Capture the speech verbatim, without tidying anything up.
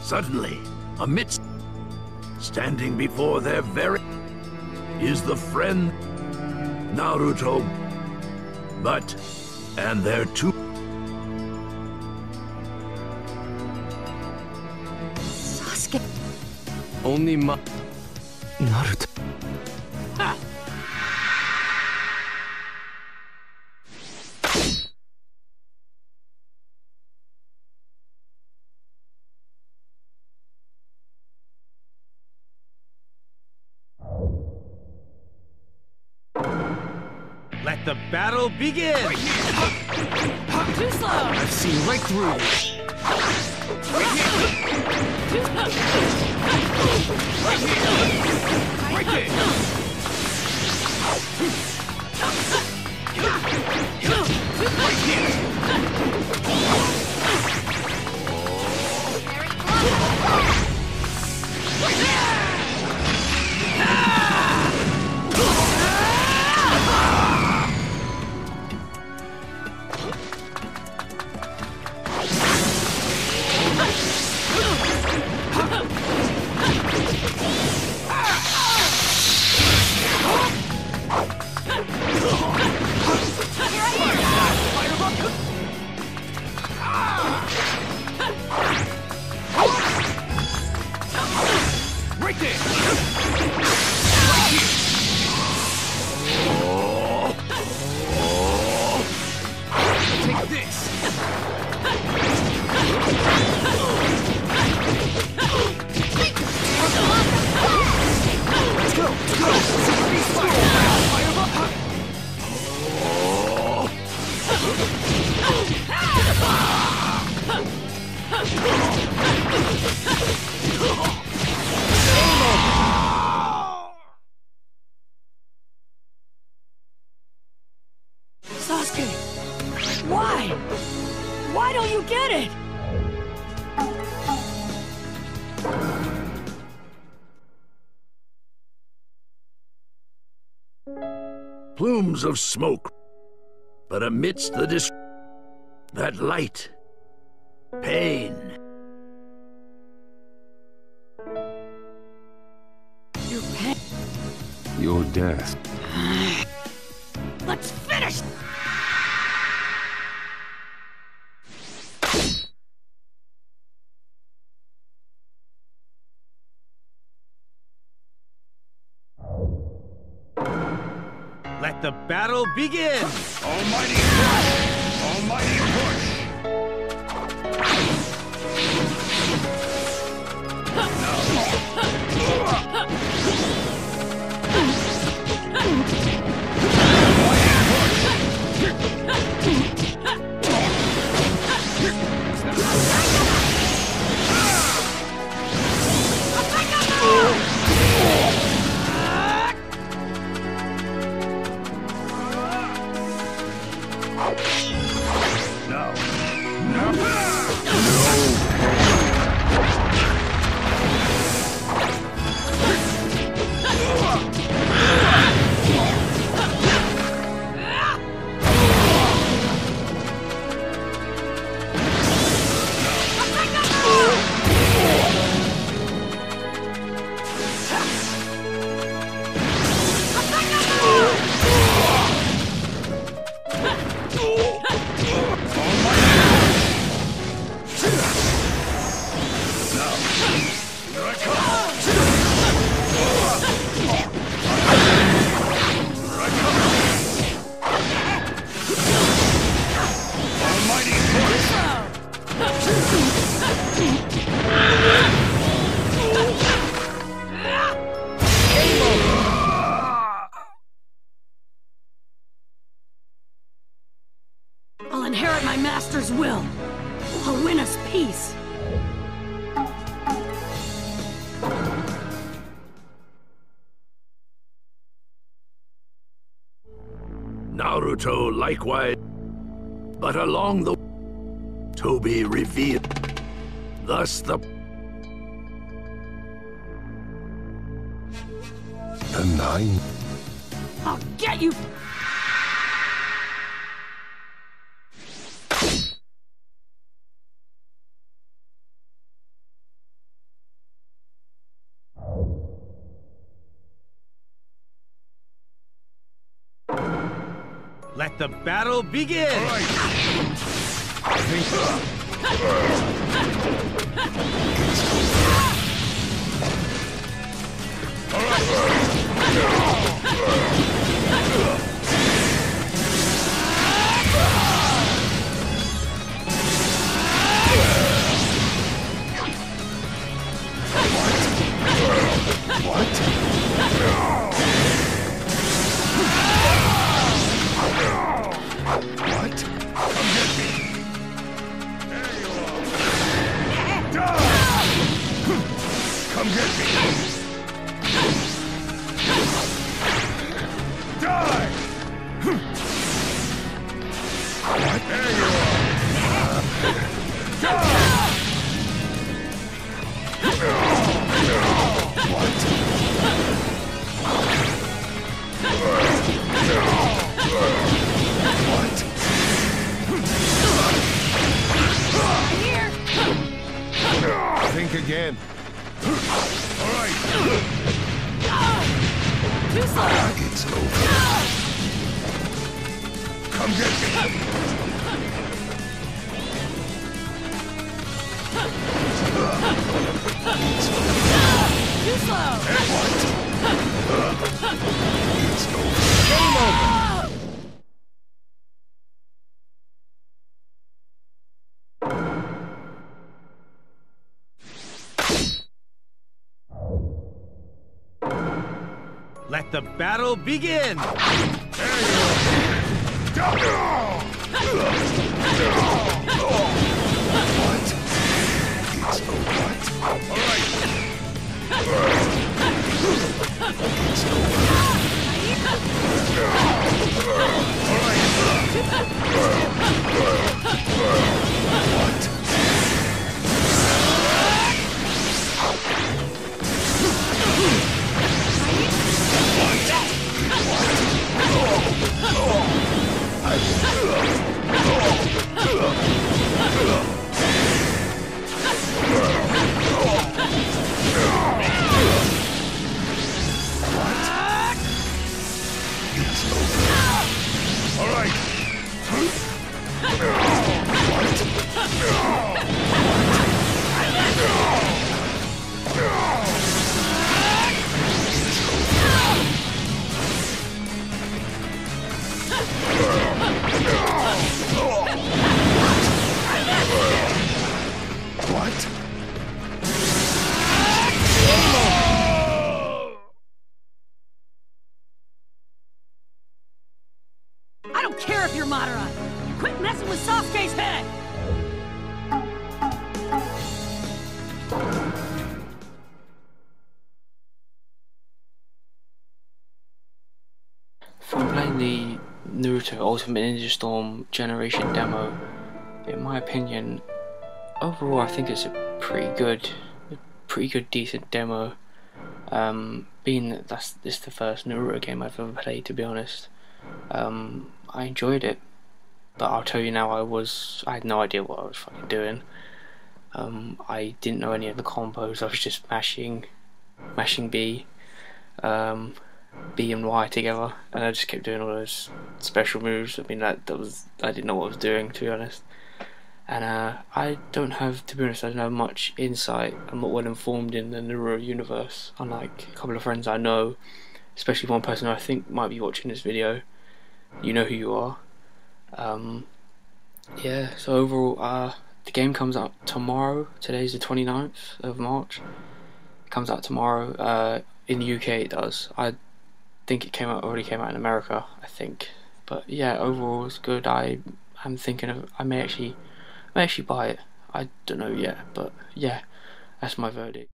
Suddenly, amidst standing before their very is the friend Naruto, but and their two Sasuke. Only my Naruto. Ha! Let the battle begin! Too slow! I've seen right through you. right there. Sasuke! Why? Why don't you get it? Plumes of smoke, but amidst the dis that light, pain. Your pain. Your death. Let's finish! Let the battle begin! Almighty push! Almighty push! I'll inherit my master's will. I'll win us peace. Naruto likewise, but along the to be revealed. Thus the The nine. I'll get you! Let the battle begin! All right. I think so. All right. What? Come get me. There you are. Die! Come get me. Die! What? There you are. Die! Think again. All right. Too slow. It's over. Come get me. Too slow. It's over. Game over. Let the battle begin! There you are. What? It's over. All right. It's over. All right. What? All right. What? I don't care if you're Madara. Quit messing with Sasuke's head. From playing the Naruto Ultimate Ninja Storm Generation demo, in my opinion, overall I think it's a pretty good, a pretty good decent demo. Um, being that that's this the first Naruto game I've ever played, to be honest, um, I enjoyed it. But I'll tell you now, I was I had no idea what I was fucking doing. Um, I didn't know any of the combos. I was just mashing, mashing B. Um, B and Y together, and I just kept doing all those special moves. I mean, that that was I didn't know what I was doing, to be honest. And uh, I don't have, to be honest, I don't have much insight. I'm not well informed in the Naruto universe, unlike a couple of friends I know, especially one person who I think might be watching this video. You know who you are. Um, yeah. So overall, uh, the game comes out tomorrow. Today's the twenty-ninth of March. It comes out tomorrow. Uh, in the U K, it does. I think it came out already came out in America, I think. But yeah, overall it's good. I I'm thinking of I may actually I may actually buy it. I don't know yet, but yeah, that's my verdict.